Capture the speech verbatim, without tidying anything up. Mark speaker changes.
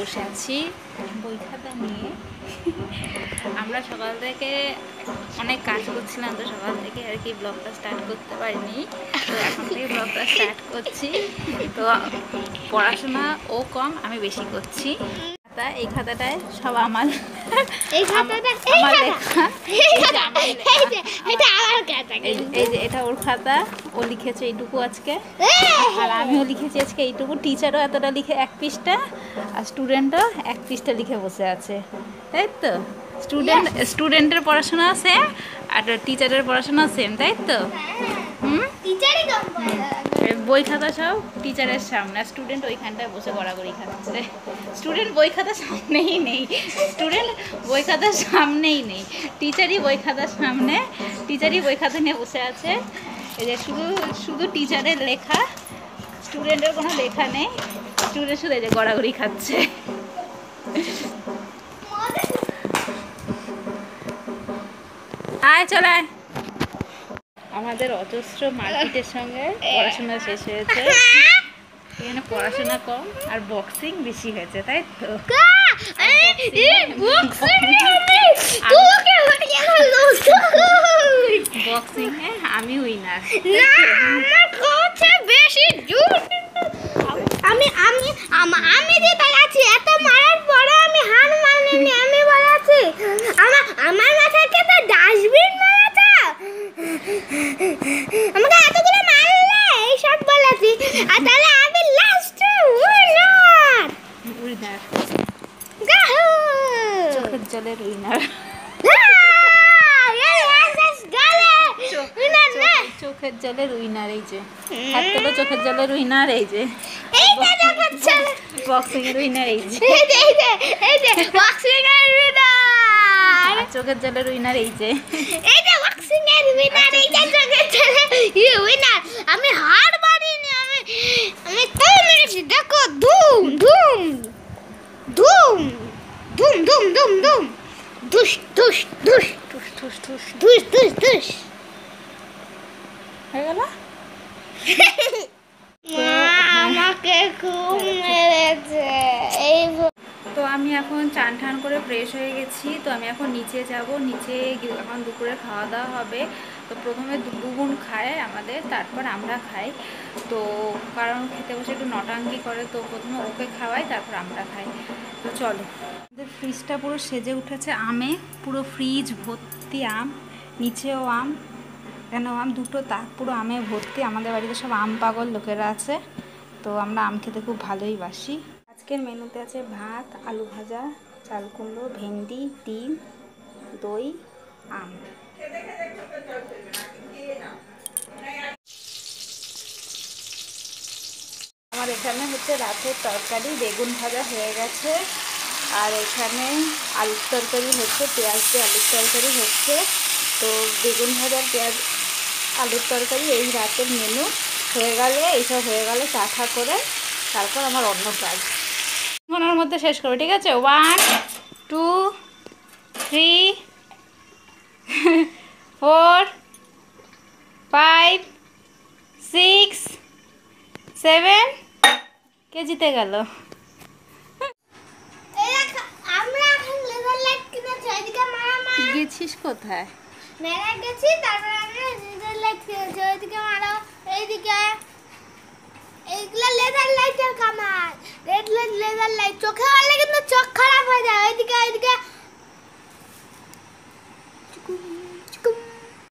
Speaker 1: বসে আছি বই খাতা নিয়ে। আমরা সকাল থেকে অনেক কাজ করছিলাম, তো সকাল থেকে আর কি ব্লগটা স্টার্ট করতে পারিনি, তো এখন থেকে ব্লগটা স্টার্ট করছি। তো পড়াশোনা ও কম, আমি বেশি করছি। এই খাতাটায় সব আমার এই খাতাটা আমার লেখা, এই যে এটা ওর খাতা, ও লিখেছে এইটুকু আজকে, আর আমিও লিখেছি আজকে এইটুকু। টিচারও এতটা লিখে এক পৃষ্ঠা, আর স্টুডেন্টও এক পৃষ্ঠা লিখে বসে আছে, তাই তো? স্টুডেন্ট স্টুডেন্টের পড়াশোনা সেম আর টিচারের পড়াশোনা সেম, তাই তো? হুম, বই খাতা সব টিচারের সামনে, স্টুডেন্ট ওইখানটায় বসে গড়াগড়ি খাচ্ছে। স্টুডেন্ট বই খাতা সামনেই নেই, স্টুডেন্ট বই খাতার সামনেই নেই, টিচারই বই খাতার সামনে, টিচারই বই খাতা নিয়ে বসে আছে। এই যে শুধু শুধু টিচারের লেখা, স্টুডেন্টের কোনো লেখা নেই, স্টুডেন্ট শুধু এই যে গড়াগড়ি খাচ্ছে। আয় চলায়, আমাদের অজস্র মারপিটের সঙ্গে পড়াশোনা শেষ হয়েছে। এখানে পড়াশোনা কম আর বক্সিং বেশি হয়েছে, তাই তো? বক্সিং এ আমি উইনার।
Speaker 2: আমি আমি আমি যেটা আছি, এত মারার পরে আমি হার মানিনি। আমি বলেছি আমার আমার মাথায় কে তো ডাস্টবিন মারাটা, আমাকে এতগুলো মারলে এই সব বলেছি, আর তাহলে আমি লাস্ট উইনার।
Speaker 1: উইনার,
Speaker 2: গাহু
Speaker 1: চোখের জলের উইনার। চোখের জলের উইনার, এই যে হাত তোলো, চোখের জলের উইনার, এই যে বক্সিং এর উইনার, এই যে
Speaker 2: বক্সিং এর উইনার,
Speaker 1: চোখের জলের উইনার, এই যে
Speaker 2: এই যে বক্সিং এর উইনার, এই যে চোখের জলের উইনার। আমি হার মানিনি, আমি আমি তো মেরেছি। দেখো, ধুম ধুম ধুম ধুম ধুম ধুম ধুম ধুস ধুস ধুস
Speaker 1: ঠুস ঠুস ঠুস
Speaker 2: ধুস ধুস ধুস
Speaker 1: হয়ে গেল।
Speaker 2: আমাকে খুব মেরেছে। এই
Speaker 1: তো আমি এখন চান ঠান করে ফ্রেশ হয়ে গেছি, তো আমি এখন নিচে যাব। নিচে এখন দুপুরে খাওয়া দাওয়া হবে। তো প্রথমে দুগুণ খায় আমাদের, তারপর আমরা খাই। তো কারণ খেতে বসে একটু নটাঙ্কি করে, তো প্রথমে ওকে খাওয়াই, তারপর আমরা খাই। তো চলো, আমাদের ফ্রিজটা পুরো সেজে উঠেছে আমে, পুরো ফ্রিজ ভর্তি আম, নিচেও আম, কেন আম দুটো তাক পুরো আমে ভর্তি। আমাদের বাড়িতে সব আম পাগল লোকেরা আছে, তো আমরা আম খেতে খুব ভালোই বাসি। আজকের মেনুতে আছে ভাত, আলু ভাজা, চাল কুমড়ো, ভেন্ডি, ডিম, দই, আম। আমার এখানে হচ্ছে রাতের তরকারি, বেগুন ভাজা হয়ে গেছে, আর এখানে আলুর তরকারি হচ্ছে, পেঁয়াজ দিয়ে আলুর তরকারি হচ্ছে। তো বেগুন ভাজা, পেঁয়াজ, আলুর তরকারি এই রাতের মেনু হয়ে গেলে, এইসব হয়ে গেলে চা ঠা করে তারপর আমার অন্য কাজ ঘন্টার মধ্যে শেষ করবো, ঠিক আছে? One two three four five six seven, কে জিতে গেল? গেছিস কোথায়?
Speaker 2: মেলা গেছি, তারপর আমরা লেজার লাইট কিনেছি। ওইদিকে মারো, এইদিকে এইগুলা লেজার লাইটের কামাল। রেড লাইট, লেজার লাইট চোখে মারলে কি